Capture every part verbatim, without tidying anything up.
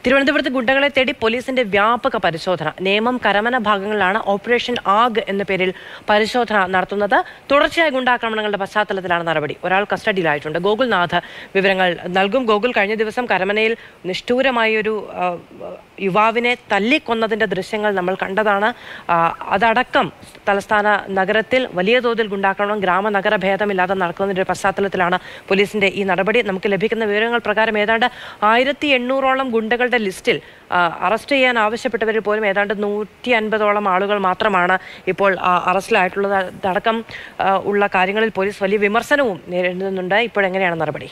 തിരുവനന്തപുരത്ത് ഗുണ്ടകളെ തേടി പോലീസിന്റെ വ്യാപക പരിശോധന. നേമം കരമന ഭാഗങ്ങളിലാണ് ഓപ്പറേഷൻ ആഗ് എന്ന പേരിൽ പരിശോധന നടത്തുന്നത്. തുടർച്ചയായ ഗുണ്ടാക്രമണങ്ങളുടെ പശ്ചാത്തലത്തിലാണ് നടപടി. ഒരാൾ കസ്റ്റഡിയിലായിട്ടുണ്ട്. ഗോകുൽനാഥ് വിവരങ്ങൾ നൽകും. ഗോകുൽ, കഴിഞ്ഞ ദിവസം കരമനയിൽ നിഷ്ഠൂരമായൊരു യുവാവിനെ തല്ലിക്കൊന്നതിന്റെ ദൃശ്യങ്ങൾ നമ്മൾ കണ്ടതാണ്. അതടക്കം തലസ്ഥാന നഗരത്തിൽ വലിയ തോതിൽ ഗുണ്ടാക്രമണം ഗ്രാമനഗര ഭേദമില്ലാതെ നടക്കുന്നതിന്റെ പശ്ചാത്തലത്തിലാണ് പോലീസിന്റെ ഈ നടപടി. നമുക്ക് ലഭിക്കുന്ന വിവരങ്ങൾ പ്രകാരം ഏതാണ്ട് ആയിരത്തി എണ്ണൂറോളം ഗുണ്ടകൾ ലിസ്റ്റിൽ അറസ്റ്റ് ചെയ്യാൻ ആവശ്യപ്പെട്ടവരിൽ പോലും ഏതാണ്ട് നൂറ്റി അൻപതോളം ആളുകൾ മാത്രമാണ് ഇപ്പോൾ അറസ്റ്റിലായിട്ടുള്ളത്. അടക്കം ഉള്ള കാര്യങ്ങളിൽ പോലീസ് വലിയ വിമർശനവും നേരിടുന്നുണ്ട്. ഇപ്പോഴെങ്ങനെയാണ് നടപടി?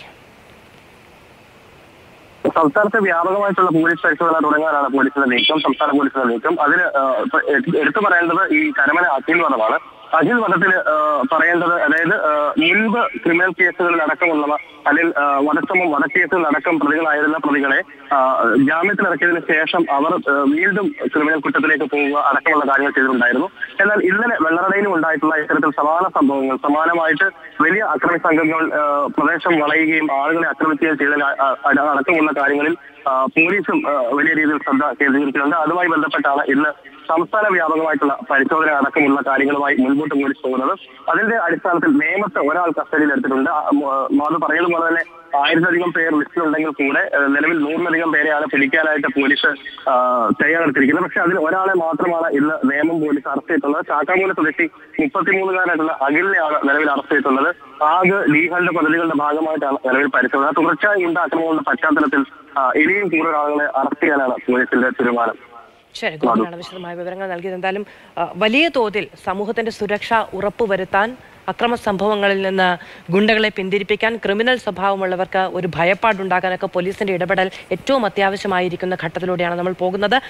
സംസ്ഥാനത്ത് വ്യാപകമായിട്ടുള്ള പോലീസ് പരിശോധന തുടങ്ങാനാണ് പോലീസിന്റെ നീക്കം, സംസ്ഥാന പോലീസിന്റെ നീക്കം. അതിന് എടുത്തു പറയേണ്ടത് ഈ കരമന അഖിൽ വധമാണ്. അഖിൽ വധത്തിൽ പറയേണ്ടത്, അതായത് മുൻപ് ക്രിമിനൽ കേസുകളിൽ അടക്കമുള്ളവ അല്ലെങ്കിൽ വധശ്രമം വധക്കേസുകളിൽ അടക്കം പ്രതികളായിരുന്ന പ്രതികളെ ജാമ്യത്തിലിറക്കിയതിനു ശേഷം അവർ വീണ്ടും ക്രിമിനൽ കുറ്റത്തിലേക്ക് പോവുക അടക്കമുള്ള കാര്യങ്ങൾ ചെയ്തിട്ടുണ്ടായിരുന്നു. എന്നാൽ ഇന്നലെ വെള്ളറടയിലും ഉണ്ടായിട്ടുള്ള ഇത്തരത്തിൽ സമാന സംഭവങ്ങൾ, സമാനമായിട്ട് വലിയ അക്രമി സംഘങ്ങൾ പ്രദേശം വളയുകയും ആളുകളെ ആക്രമിക്കുകയും ചെയ്തതിൽ അടക്കമുള്ള കാര്യങ്ങളിൽ പോലീസും വലിയ രീതിയിൽ ശ്രദ്ധ കേന്ദ്രീകരിക്കുന്നുണ്ട്. അതുമായി ബന്ധപ്പെട്ടാണ് ഇന്ന് സംസ്ഥാന വ്യാപകമായിട്ടുള്ള പരിശോധന അടക്കമുള്ള കാര്യങ്ങളുമായി മുൻപോട്ട് പോലീസ് പോകുന്നത്. അതിന്റെ അടിസ്ഥാനത്തിൽ നേമത്തെ ഒരാൾ കസ്റ്റഡിയിൽ എടുത്തിട്ടുണ്ട്. അത് പറയുന്നതുപോലെ തന്നെ ആയിരത്തിലധികം പേർ ലിസ്റ്റിലുണ്ടെങ്കിൽ കൂടെ നിലവിൽ നൂറിലധികം പേരെയാണ് പിടിക്കാനായിട്ട് പോലീസ് തയ്യാറെടുത്തിരിക്കുന്നത്. പക്ഷെ അതിൽ ഒരാളെ മാത്രമാണ് ഇന്ന് നേമം പോലീസ് അറസ്റ്റ് ചെയ്തിട്ടുള്ളത്. ചാക്കാമൂല സ്വദേശി മുപ്പത്തിമൂന്നുകാരായിട്ടുള്ള അഖിലിനെയാണ് നിലവിൽ അറസ്റ്റ് ചെയ്തിട്ടുള്ളത്. ആഗ് ലീഹന്റെ പദ്ധതികളുടെ ഭാഗമായിട്ടാണ് നിലവിൽ പരിശോധന. തുടർച്ചയായി ഉണ്ടാക്കുന്നതിന്റെ പശ്ചാത്തലത്തിൽ ഇനിയും കൂടുതൽ ആളുകളെ അറസ്റ്റ് ചെയ്യാനാണ് പോലീസിന്റെ തീരുമാനം. ശരി, ഗോകുലാണ് വിശദമായ വിവരങ്ങൾ നൽകിയത്. എന്തായാലും വലിയ തോതിൽ സമൂഹത്തിന്റെ സുരക്ഷ ഉറപ്പുവരുത്താൻ, അക്രമ സംഭവങ്ങളിൽ നിന്ന് ഗുണ്ടകളെ പിന്തിരിപ്പിക്കാൻ, ക്രിമിനൽ സ്വഭാവമുള്ളവർക്ക് ഒരു ഭയപ്പാടുണ്ടാക്കാനൊക്കെ പോലീസിന്റെ ഇടപെടൽ ഏറ്റവും അത്യാവശ്യമായിരിക്കുന്ന ഘട്ടത്തിലൂടെയാണ് നമ്മൾ പോകുന്നത്.